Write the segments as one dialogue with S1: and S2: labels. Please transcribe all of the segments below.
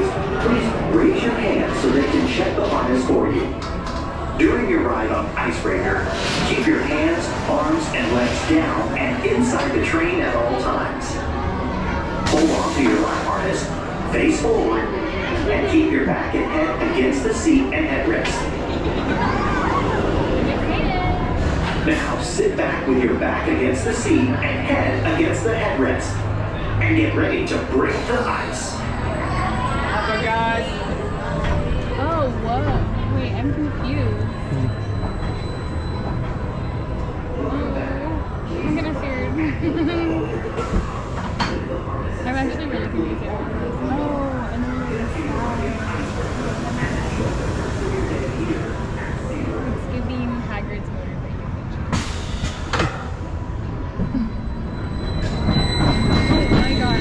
S1: please raise your hand so they can check the harness for you. During your ride on Icebreaker, keep your hands, arms, and legs down and inside the train at all times. Hold on to your life harness, face forward, and keep your back and head against the seat and headrest. Now sit back with your back against the seat and head against the headrest. And get ready to break the ice.
S2: Hello guys.
S3: Oh, whoa. Wait, I'm confused. I'm gonna scared. I'm actually really confused. Oh, and then there's the sky. It's giving Hagrid's motivating picture. Oh my god.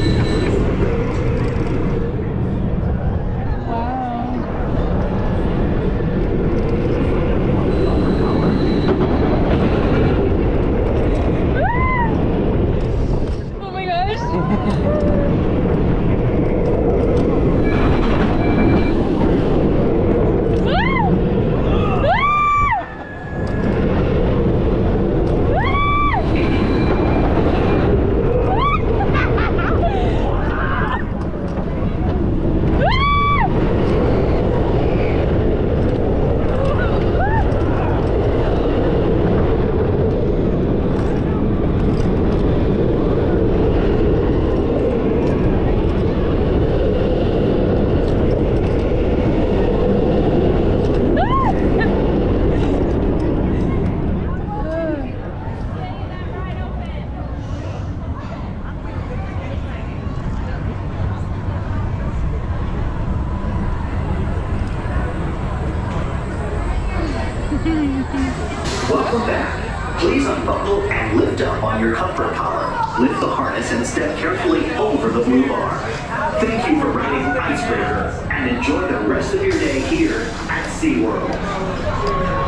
S1: Welcome back. Please unbuckle and lift up on your comfort collar. Lift the harness and step carefully over the blue bar. Thank you for riding Icebreaker and enjoy the rest of your day here at SeaWorld.